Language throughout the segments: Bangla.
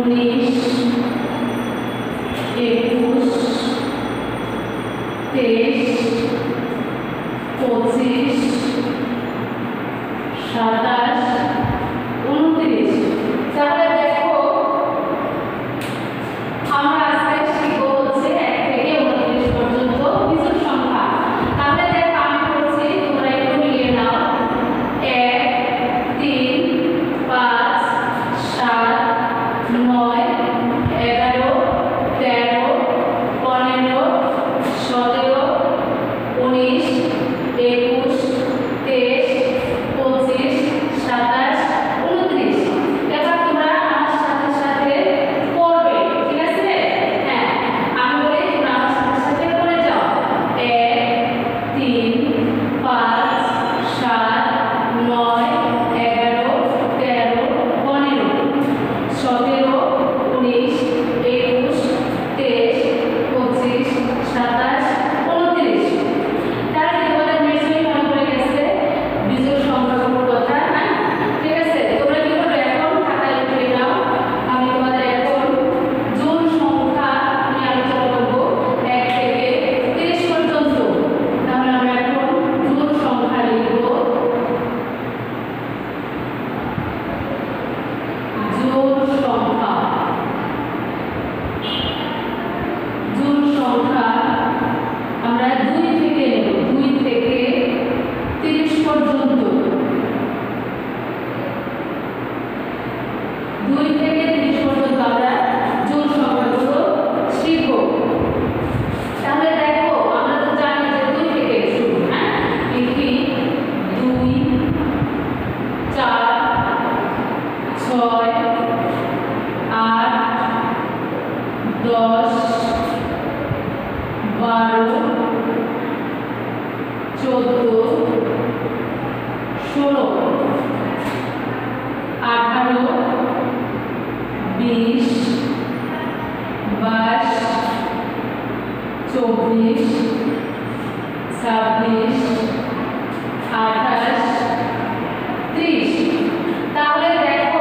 19 21 23 25 27 29 তাহলে দেখো আমরা আজকে শিখব হচ্ছে 1 থেকে 29 পর্যন্ত বিজোড় সংখ্যা। তাহলে দেখো আমি করছি, তোমরা একটু মিলিয়ে নাও। 1 3 5 7 9 11 13 15 17 19 21 23 25 27 29। এবার তোমরা আমার সাথে সাথে পড়বে, ঠিক আছে? হ্যাঁ, আমি বলি তোমরা আমার সাথে সাথে পড়ে যাও। 1 3 5 7 9 11 13 15 17 19 21 23 25 27 29। তাহলে তোমাদের নিশ্চয়ই মনে পড়ে গেছে বিজোড় সংখ্যাগুলোর কথা। হ্যাঁ, ঠিক আছে? তোমরা কি করবে এখন? খাতায় লিখে নাও। আমি তোমাদের এখন জোড় সংখ্যা নিয়ে আলোচনা করব 1 থেকে 30 পর্যন্ত। তাহলে আমরা এখন জোড় সংখ্যা লিখব। জোড় সংখ্যা, জোড় সংখ্যা আমরা 2 থেকে নেব, 2 থেকে 30 পর্যন্ত। 2 থেকে 30 পর্যন্ত আমরা জোড় সংখ্যাগুলো শিখব। তাহলে দেখো আমরা তো জানি যে 2 থেকে শুরু। হ্যাঁ, লিখি 2 4 6 8 10 12 14 16 18 20 22 24 26 28 30। তাহলে দেখো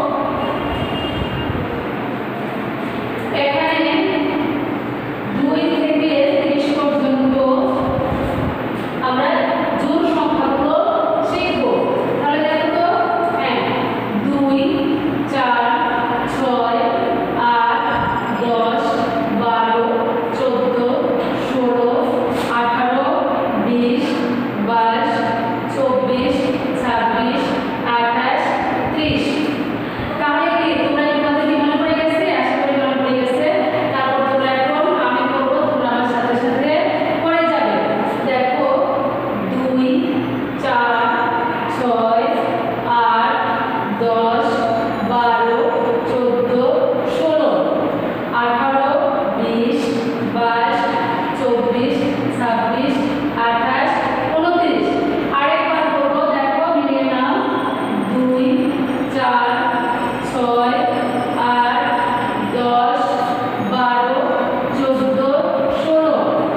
এখানে 2 থেকে 30 পর্যন্ত আমরা জোড় সংখ্যাগুলো শিখব। তাহলে দেখো তো, হ্যাঁ, 2 4 6 8 10 12 14 16 18 20 22 24 26 28 30। তাহলে কি তোমরা তোমাদের কি মনে পড়ে গেছে? আশা করি মনে পড়ে গেছে। তারপর তোমরা এখন আমি করব, তোমরা আমার সাথে সাথে পড়ে যাবে। দেখো 2 4 6 8 10 12 14 16 18 20 22 24 26 28 29। আরেকবার বলবো, দেখো মিলিয়ে নাও। 2 4 6 8 10 12 14 16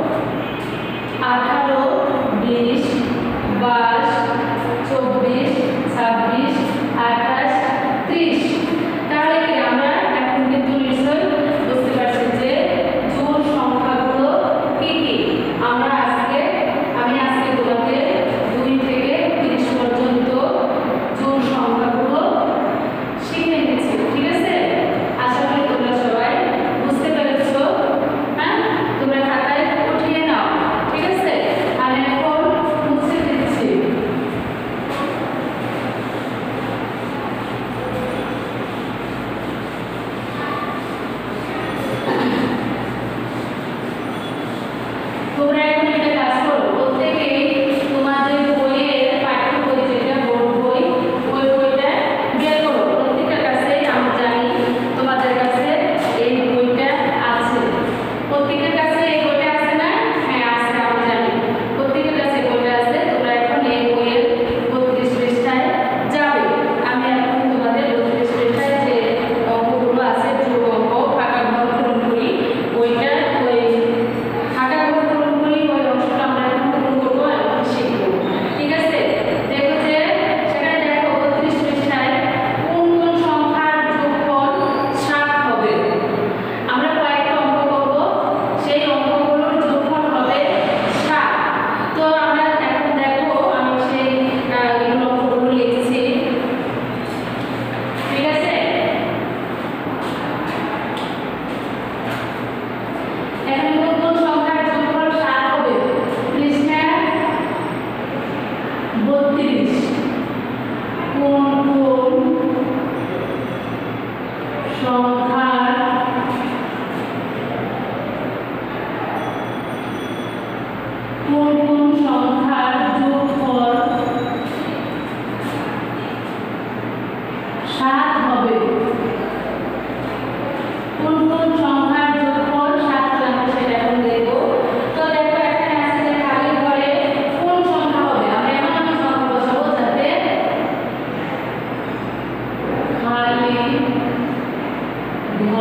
18 20 22 24 26 28 30। তাহলে কি আমরা এখন কিন্তু নিশ্চয়ই বুঝতে পারছি যে জোড় সংখ্যাগুলো কি কি। আমি আজকে তোমাদের 2 থেকে 30 পর্যন্ত জোড় সংখ্যাগুলো শিখে নিয়েছি, ঠিক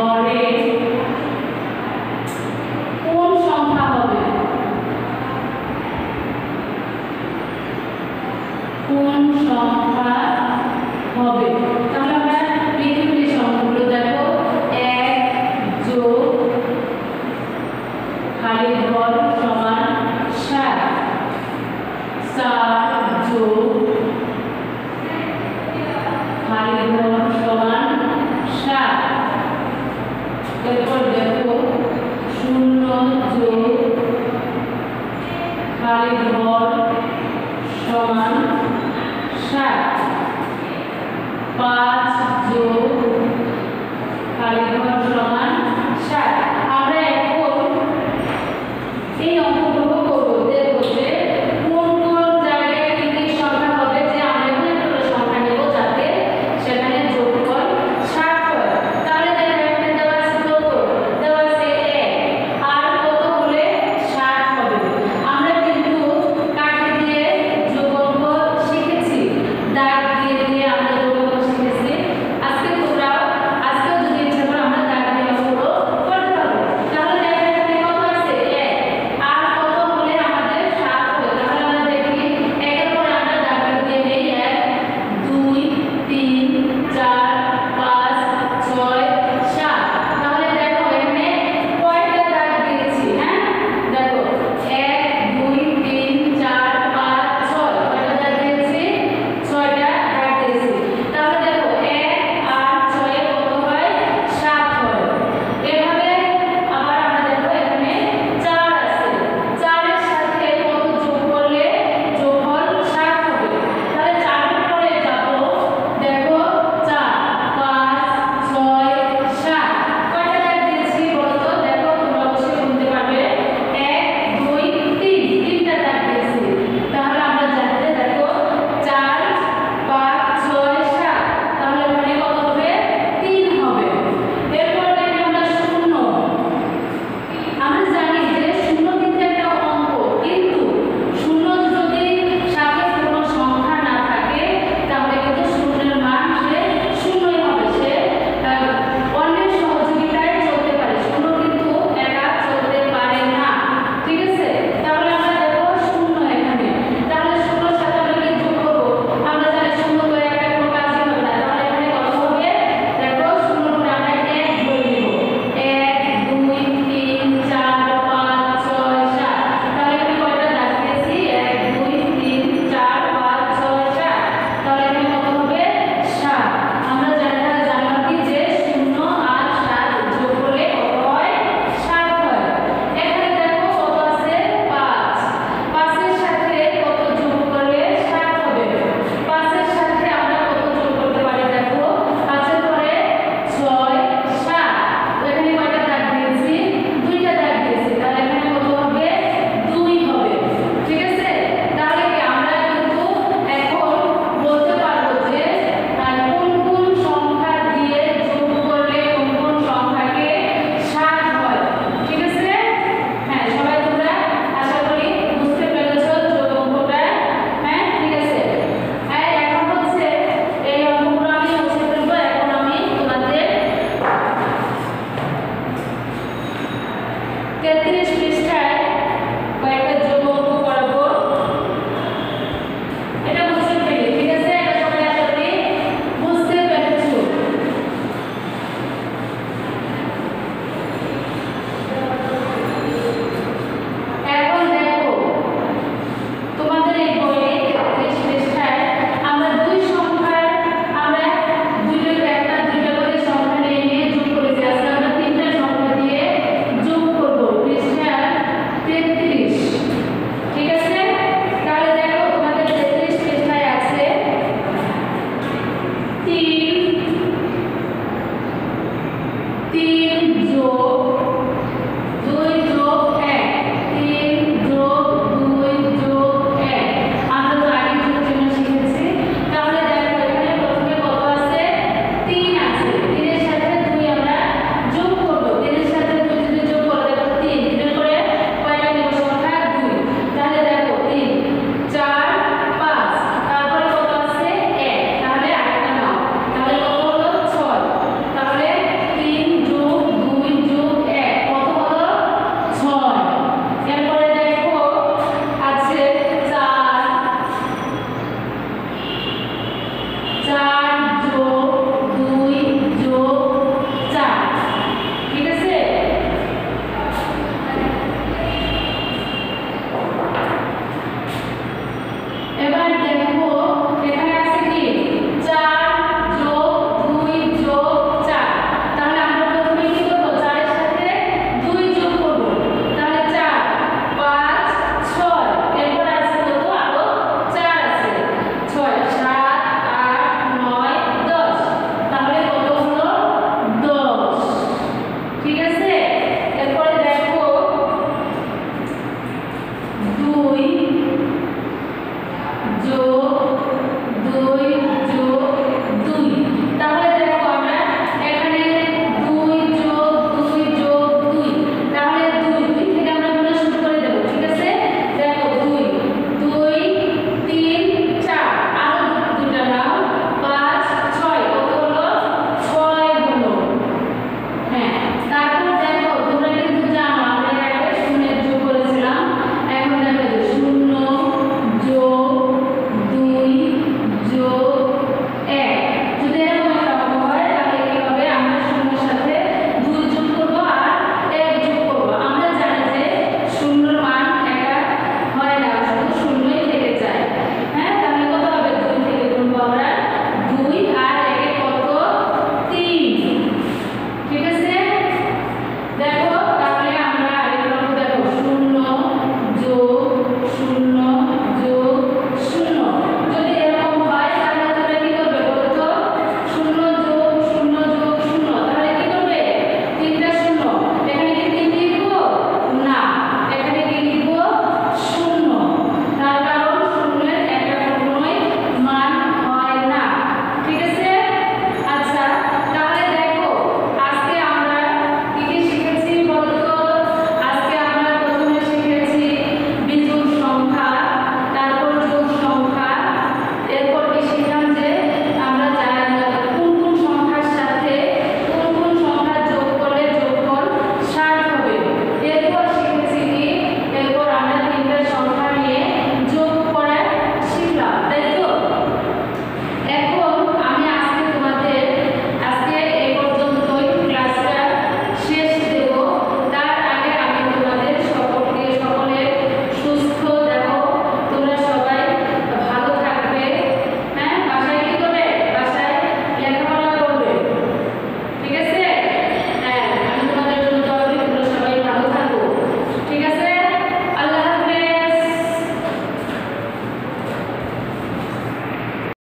রে